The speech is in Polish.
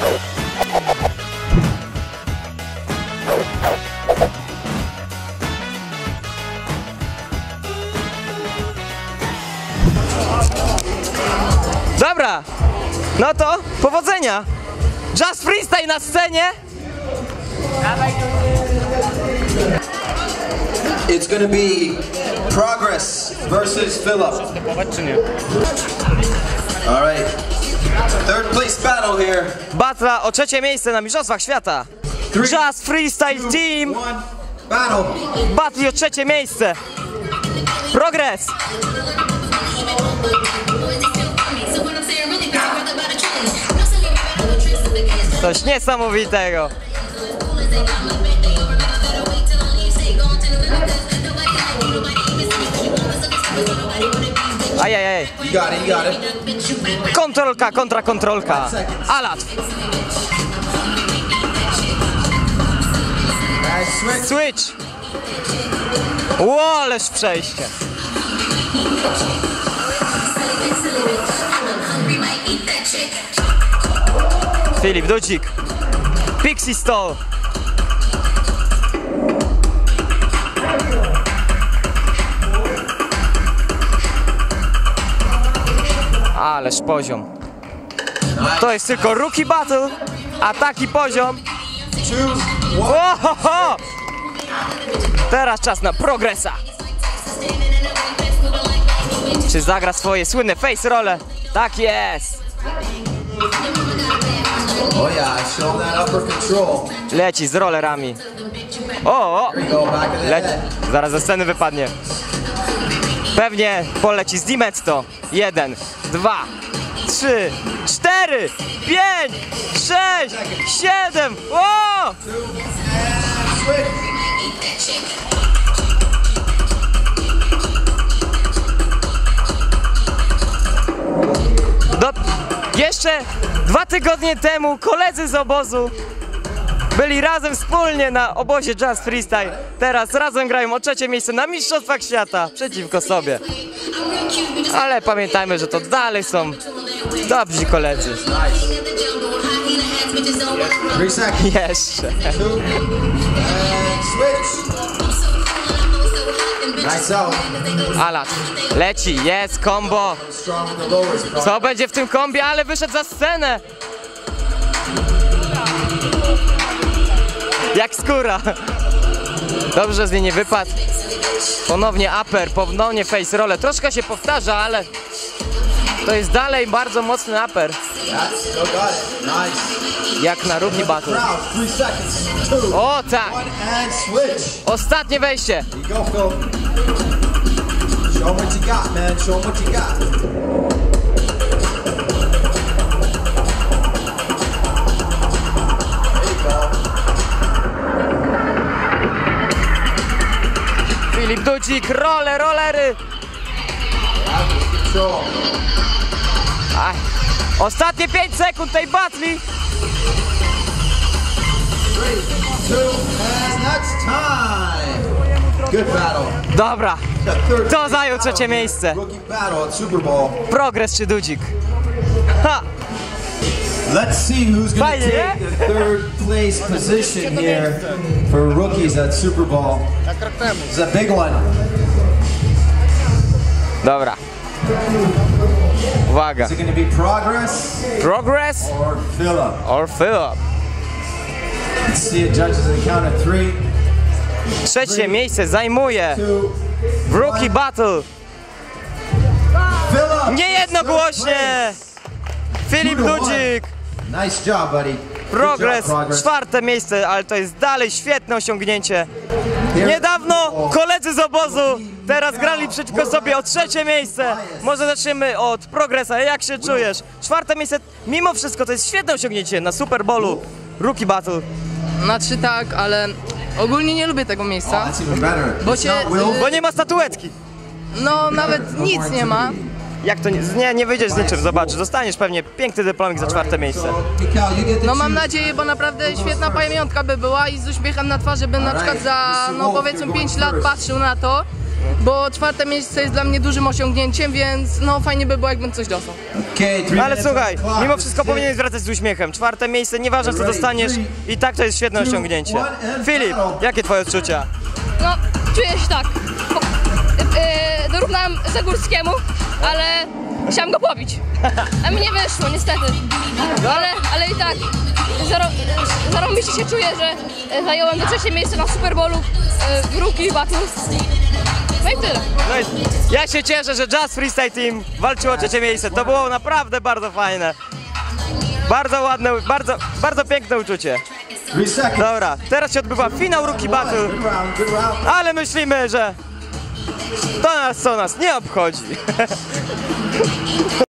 Dobra, no to powodzenia! Just Freestyle na scenie! It's gonna be Progress versus Philip. All right, third place battle here. Battle o trzecie miejsce na Mistrzostwach Świata. Just Freestyle Team. Battle. Battle o trzecie miejsce. Progress. Coś niesamowitego. Ajajaj. You got it, you got it. Kontrolka, kontrolka. Alat. Switch. Ło, ależ przejście. Filip Dudzik. Pixie Stall. Ależ poziom. To jest tylko Rookie Battle, a taki poziom. Ohoho! Teraz czas na Progressa. Czy zagra swoje słynne face role? Tak jest. Oh yeah, show that upper control. Leci z rollerami. O! Zaraz ze sceny wypadnie. Pewnie poleci z Dimetto. 1, 2, 3, 4, 5, 6, 7. O! Jeszcze 2 tygodnie temu koledzy z obozu byli razem wspólnie na obozie Just Freestyle. Teraz razem grają o trzecie miejsce na Mistrzostwach Świata przeciwko sobie. Ale pamiętajmy, że to dalej są dobrzy koledzy. Jeszcze. Alat. Leci, jest combo. Co będzie w tym kombie, ale wyszedł za scenę. Jak skóra. Dobrze z niej nie wypadł. Ponownie upper, ponownie face roll. Troszkę się powtarza, ale to jest dalej bardzo mocny upper. Jak na Rookie Battle. O tak! Ostatnie wejście. Show what you got, man. Show what you got. There you go. Filip Dudzik, rollery. Aj. Ostatnie 5 sekund tej batli. 3, 2, and that's time. Good battle. Dobra. Kto zajął trzecie miejsce? Rookie battle at Super Bowl. Progress czy Dudzik? Ha! Let's see who's going to take the third place position here for rookies at Super Bowl. It's a big one. Dobra. Uwaga. Is it going to be Progress? Progress Or Philip? or Philip? Let's see it, judges at the count of 3. Trzecie miejsce zajmuje 2, w Rookie Battle. Philip! Niejednogłośnie! Filip Dudzik. Nice job, buddy. Progress, czwarte miejsce, ale to jest dalej świetne osiągnięcie. Niedawno koledzy z obozu teraz grali przeciwko sobie o trzecie miejsce. Może zaczniemy od Progressa. Jak się czujesz? Czwarte miejsce, mimo wszystko to jest świetne osiągnięcie na Super Bowlu Rookie Battle. Znaczy tak, ale ogólnie nie lubię tego miejsca, bo nie ma statuetki. No nawet nic nie ma. Jak to nie wyjdziesz z niczym, zobacz, dostaniesz pewnie piękny dyplomik za czwarte miejsce. No mam nadzieję, bo naprawdę świetna pamiątka by była i z uśmiechem na twarzy bym na przykład za, no powiedzmy 5 lat patrzył na to bo 4. miejsce jest dla mnie dużym osiągnięciem, więc no fajnie by było, jakbym coś dostał. Okay, 3 Ale minutes on słuchaj, the clock. mimo This wszystko is powinieneś it. zwracać z uśmiechem. 4. miejsce, nieważne co Ready? dostaniesz, i tak to jest świetne 3, osiągnięcie. 2, 1, Filip, battle. jakie twoje odczucia? No, czuję się tak. Dorównałem Zagórskiemu, ale chciałam go pobić. A mi nie wyszło, niestety. Ale i tak, zarąbiście się czuję, że zająłem 3. miejsce na Super Bowlu w Rookie Battles. No i tyle. No i ja się cieszę, że Just Freestyle Team walczyło o 3. miejsce. To było naprawdę bardzo fajne. Bardzo ładne, bardzo piękne uczucie. 3 seconds. Dobra, teraz się odbywa finał Rookie Battle, Good round, good round. ale myślimy, że to nas nie obchodzi.